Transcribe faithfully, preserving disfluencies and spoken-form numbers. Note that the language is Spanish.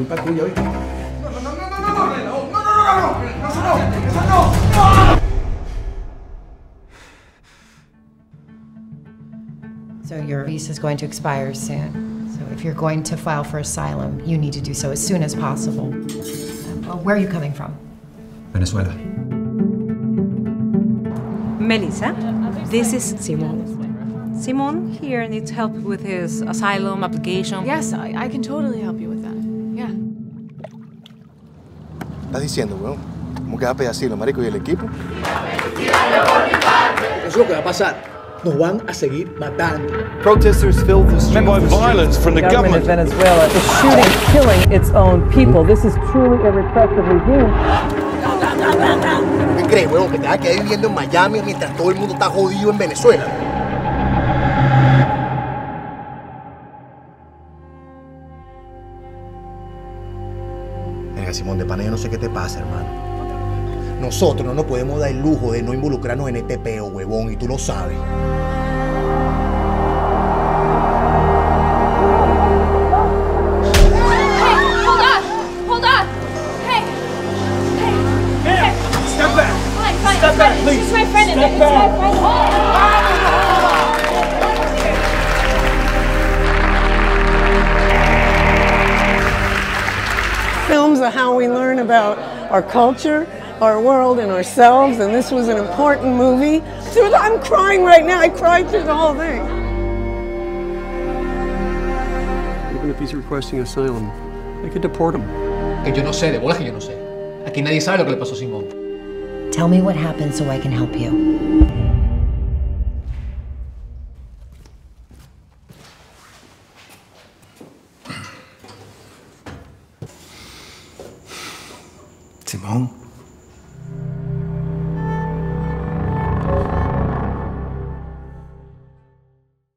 culpa tuya, ¿oíste? No, no, no, no, no, no, no, no, no, no, no, no, eso no, eso no, no. So your visa is going to expire soon. So if you're going to file for asylum, you need to do so as soon as possible. Uh, where are you coming from? Venezuela. Melissa, this is Simon. Simon here needs help with his asylum application. Yes, I, I can totally help you with that. Yeah. ¿Estás diciendo, weón? ¿Cómo que va a pedir asilo, marico, y el equipo? Eso es lo que va a pasar. Nos van a seguir matando. Protesters filled the streets. By violence from the government. of Venezuela is shooting, killing its own people. This is truly a repressive regime. ¿Qué crees, weón? Que te vas a quedar viviendo en Miami mientras todo el mundo está jodido en Venezuela. Venga, Simón, de pana yo no sé qué te pasa, hermano. Nosotros no nos podemos dar el lujo de no involucrarnos en este peo, huevón, y tú lo sabes. Step back, please. This is my friend. Step back. Films are how we learn about our culture, our world, and ourselves, and this was an important movie. Dude, I'm crying right now. I cried through the whole thing. Even if he's requesting asylum, they could deport him. Que yo no sé, de bolas que yo no sé. Aquí nadie sabe lo que le pasó a Simón. Tell me what happened so I can help you. Simón.